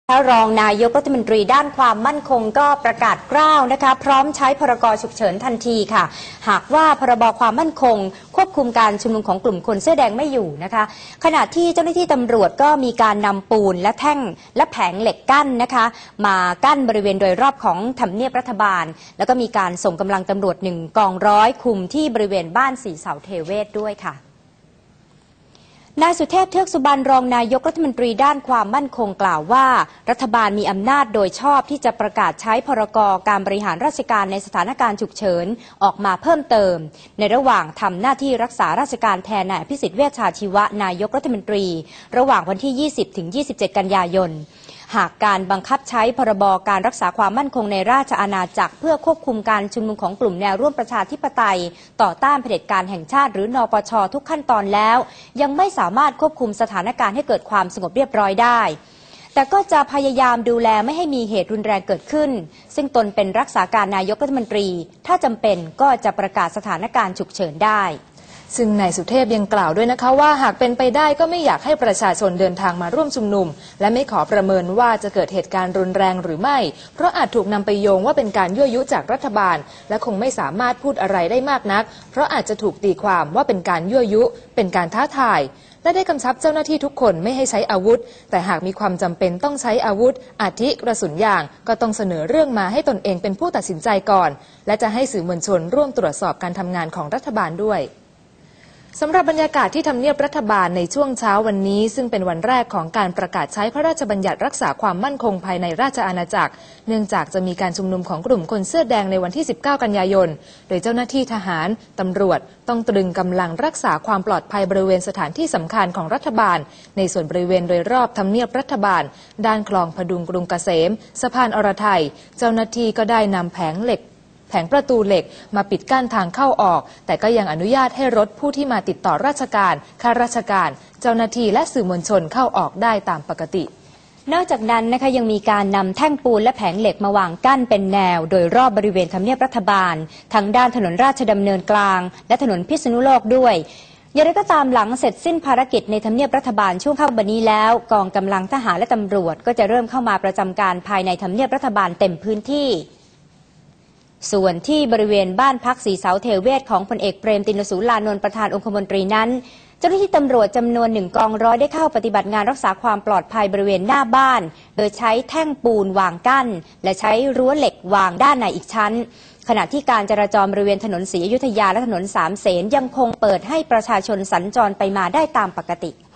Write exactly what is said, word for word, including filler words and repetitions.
รองนายกรัฐมนตรีด้านความมั่นคงก็ประกาศกล้าวนะคะพร้อมใช้พรกฉุกเฉินทันทีค่ะหากว่าพรบความมั่นคงควบคุมการชุมนุมของกลุ่มคนเสื้อแดงไม่อยู่นะคะขณะที่เจ้าหน้าที่ตำรวจก็มีการนำปูนและแท่งและแผงเหล็กกั้นนะคะมากั้นบริเวณโดยรอบของทำเนียบรัฐบาลแล้วก็มีการส่งกำลังตำรวจหนึ่งกองร้อยคุมที่บริเวณบ้านสีเสาเทเวศด้วยค่ะนายสุเทพเทือกสุบรรณรองนายกรัฐมนตรีด้านความมั่นคงกล่าวว่ารัฐบาลมีอำนาจโดยชอบที่จะประกาศใช้พรกการบริหารราชการในสถานการณ์ฉุกเฉินออกมาเพิ่มเติมในระหว่างทำหน้าที่รักษาราชการแทนนายอภิสิทธิ์เวชชาชีวะนายกรัฐมนตรีระหว่างวันที่ ยี่สิบถึงยี่สิบเจ็ด กันยายนหากการบังคับใช้พรบการรักษาความมั่นคงในราชอาณาจักรเพื่อควบคุมการชุมนุมของกลุ่มแนวร่วมประชาธิปไตยต่อต้านเผด็จการแห่งชาติหรือนปช.ทุกขั้นตอนแล้วยังไม่สามารถควบคุมสถานการณ์ให้เกิดความสงบเรียบร้อยได้แต่ก็จะพยายามดูแลไม่ให้มีเหตุรุนแรงเกิดขึ้นซึ่งตนเป็นรักษาการนายกรัฐมนตรีถ้าจำเป็นก็จะประกาศสถานการณ์ฉุกเฉินได้ซึ่งนายสุเทพยังกล่าวด้วยนะคะว่าหากเป็นไปได้ก็ไม่อยากให้ประชาชนเดินทางมาร่วมชุมนุมและไม่ขอประเมินว่าจะเกิดเหตุการณ์รุนแรงหรือไม่เพราะอาจถูกนำไปโยงว่าเป็นการยั่วยุจากรัฐบาลและคงไม่สามารถพูดอะไรได้มากนักเพราะอาจจะถูกตีความว่าเป็นการยั่วยุเป็นการท้าทายและได้กำชับเจ้าหน้าที่ทุกคนไม่ให้ใช้อาวุธแต่หากมีความจำเป็นต้องใช้อาวุธอาทิกระสุนยางก็ต้องเสนอเรื่องมาให้ตนเองเป็นผู้ตัดสินใจก่อนและจะให้สื่อมวลชนร่วมตรวจสอบการทำงานของรัฐบาลด้วยสำหรับบรรยากาศที่ทำเนียบรัฐบาลในช่วงเช้าวันนี้ซึ่งเป็นวันแรกของการประกาศใช้พระราชบัญญัติรักษาความมั่นคงภายในราชอาณาจักรเนื่องจากจะมีการชุมนุมของกลุ่มคนเสื้อแดงในวันที่สิบเก้ากันยายนโดยเจ้าหน้าที่ทหารตำรวจต้องตรึงกำลังรักษาความปลอดภัยบริเวณสถานที่สำคัญของรัฐบาลในส่วนบริเวณโดยรอบทำเนียบรัฐบาลด้านคลองพดุงกรุงเกษมสะพานอรไทยเจ้าหน้าที่ก็ได้นำแผงเหล็กแผงประตูเหล็กมาปิดกั้นทางเข้าออกแต่ก็ยังอนุญาตให้รถผู้ที่มาติดต่อราชการข้าราชการเจ้าหน้าที่และสื่อมวลชนเข้าออกได้ตามปกตินอกจากนั้นนะคะยังมีการนำแท่งปูนและแผงเหล็กมาวางกั้นเป็นแนวโดยรอบบริเวณทำเนียบรัฐบาลทั้งด้านถนนราชดำเนินกลางและถนนพิษณุโลกด้วยอย่างไรก็ตามหลังเสร็จสิ้นภารกิจในทำเนียบรัฐบาลช่วงค่ำวันนี้แล้วกองกำลังทหารและตำรวจก็จะเริ่มเข้ามาประจำการภายในทำเนียบรัฐบาลเต็มพื้นที่ส่วนที่บริเวณบ้านพักสีเสาเทเวศของพลเอกเปรมติณสูลานนท์ประธานองคมนตรีนั้นเจ้าหน้าที่ตำรวจจำนวนหนึ่งกองร้อยได้เข้าปฏิบัติงานรักษาความปลอดภัยบริเวณหน้าบ้านโดยใช้แท่งปูนวางกั้นและใช้รั้วเหล็กวางด้านในอีกชั้นขณะที่การจราจรบริเวณถนนศรีอยุธยาและถนนสามเสนยังคงเปิดให้ประชาชนสัญจรไปมาได้ตามปกติ